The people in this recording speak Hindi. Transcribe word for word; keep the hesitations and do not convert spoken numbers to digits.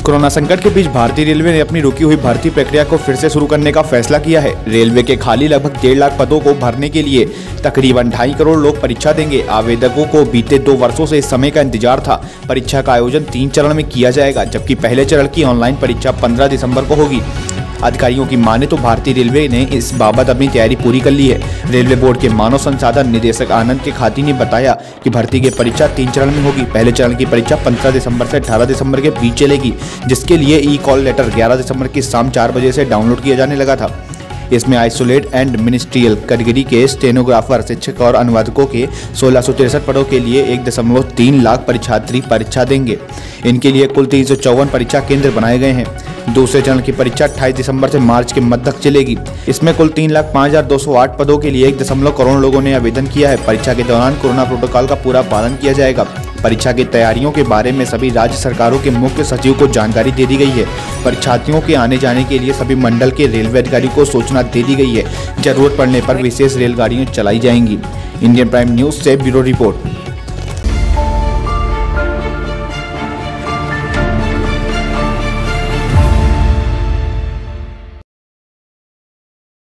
कोरोना संकट के बीच भारतीय रेलवे ने अपनी रुकी हुई भर्ती प्रक्रिया को फिर से शुरू करने का फैसला किया है। रेलवे के खाली लगभग डेढ़ लाख पदों को भरने के लिए तकरीबन ढाई करोड़ लोग परीक्षा देंगे। आवेदकों को बीते दो वर्षों से इस समय का इंतजार था। परीक्षा का आयोजन तीन चरण में किया जाएगा, जबकि पहले चरण की ऑनलाइन परीक्षा पंद्रह दिसंबर को होगी। अधिकारियों की माने तो भारतीय रेलवे ने इस बाबत अपनी तैयारी पूरी कर ली है। रेलवे बोर्ड के मानव संसाधन निदेशक आनंद के खाती ने बताया कि भर्ती की परीक्षा तीन चरण में होगी। पहले चरण की परीक्षा पंद्रह दिसंबर से अठारह दिसंबर के बीच चलेगी, जिसके लिए ई कॉल लेटर ग्यारह दिसंबर की शाम चार बजे से डाउनलोड किया जाने लगा था। इसमें आइसोलेट एंड मिनिस्ट्रियल कैटेगरी के स्टेनोग्राफर, शिक्षक और अनुवादकों के सोलह सौ तिरसठ पदों के लिए एक दशमलव तीन लाख परीक्षार्थी परीक्षा देंगे। इनके लिए कुल तीन सौ चौवन परीक्षा केंद्र बनाए गए हैं। दूसरे चरण की परीक्षा अट्ठाईस दिसंबर से मार्च के मध्य तक चलेगी। इसमें कुल तीन लाख पाँच हजार दो सौ आठ पदों के लिए एक दशमलव करोड़ लोगों ने आवेदन किया है। परीक्षा के दौरान कोरोना प्रोटोकॉल का पूरा पालन किया जाएगा। परीक्षा की तैयारियों के बारे में सभी राज्य सरकारों के मुख्य सचिव को जानकारी दे दी गई है। परीक्षार्थियों के आने जाने के लिए सभी मंडल के रेलवे अधिकारी को सूचना दे दी गई है। जरूरत पड़ने पर विशेष रेलगाड़ियां चलाई जाएंगी। इंडियन प्राइम न्यूज से ब्यूरो रिपोर्ट।